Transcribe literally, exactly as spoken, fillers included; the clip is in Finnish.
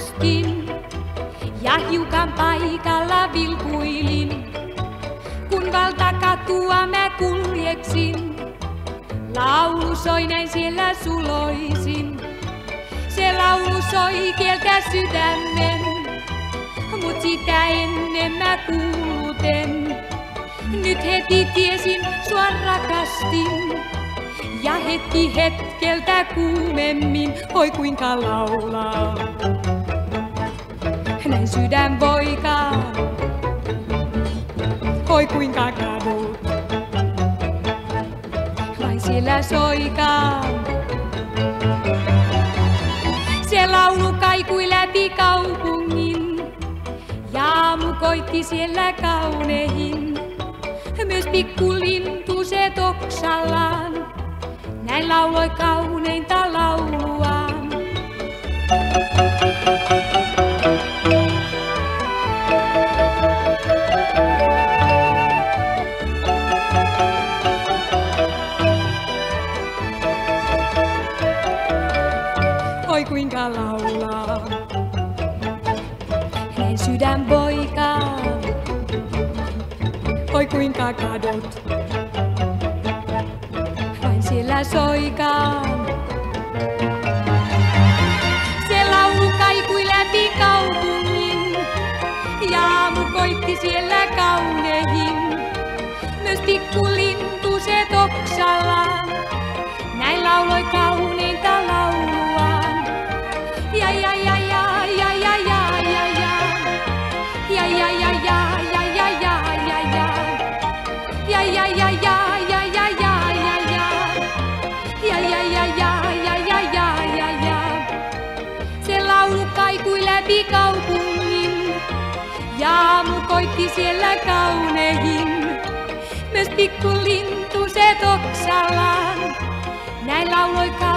rakastin ja hiukan paikalla vilkuilin. Kun valtakatua mä kuljeksin, laulu soi näin siellä suloisin. Se laulu soi kieltä sydämen, mut sitä ennen mä kuuluten. Nyt heti tiesin, sua rakastin, ja hetki hetkeltä kuumemmin, oi kuinka laulaa. Näin sydän voikaa, oi kuinka kadut, vain siellä soikaa. Se laulu kaikui läpi kaupungin, ja aamu koitti siellä kaunehin. Myös pikkulintu se toksallaan, näin lauloi kauneinta lauluaan. Oi kuinka laulaa, näin sydän voikaa. Oi kuinka kadut, vain siellä soikaa. Se laulu kaikui läpi kaupungin, ja aamu koitti siellä kaunehin. Myös pikkulintu se toksallaan, näin lauloi kauneinta lauluaan. Ja ja ja ja ja ja ja ja ja ja ja ja ja. Ja ja ja ja ja ja ja ja ja ja ja ja ja ja ja ja ja. Se laulu kaikui läpi kaupungin, ja aamu koitti siellä kaunehin. Myös pikkulintu se toksallaan, näin lauloi kauneinta.